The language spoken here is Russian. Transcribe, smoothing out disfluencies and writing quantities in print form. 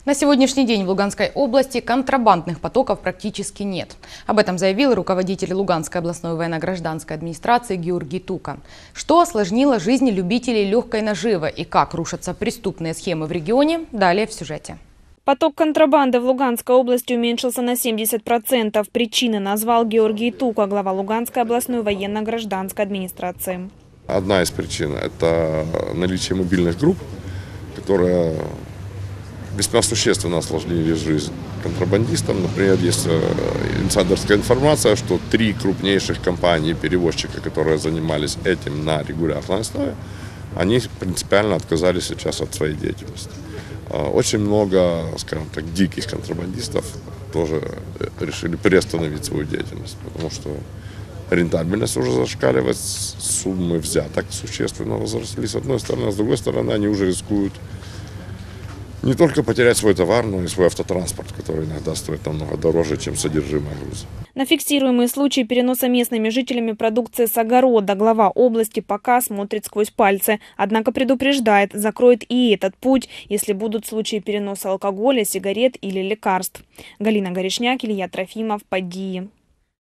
На сегодняшний день в Луганской области контрабандных потоков практически нет. Об этом заявил руководитель Луганской областной военно-гражданской администрации Георгий Тука. Что осложнило жизнь любителей легкой наживы и как рушатся преступные схемы в регионе, далее в сюжете. Поток контрабанды в Луганской области уменьшился на 70%. Причины назвал Георгий Тука, глава Луганской областной военно-гражданской администрации. Одна из причин – это наличие мобильных групп, которые весьма существенно осложнили жизнь контрабандистам. Например, есть инсайдерская информация, что 3 крупнейших компании-перевозчика, которые занимались этим на регулярной основе, они принципиально отказались сейчас от своей деятельности. Очень много, скажем так, диких контрабандистов тоже решили приостановить свою деятельность, потому что рентабельность уже зашкаливает, суммы взяток существенно возросли с одной стороны, а с другой стороны они уже рискуют не только потерять свой товар, но и свой автотранспорт, который иногда стоит намного дороже, чем содержимое груза. На фиксируемые случаи переноса местными жителями продукции с огорода глава области пока смотрит сквозь пальцы. Однако предупреждает, закроет и этот путь, если будут случаи переноса алкоголя, сигарет или лекарств. Галина Горешняк, Илья Трофимов, Подии.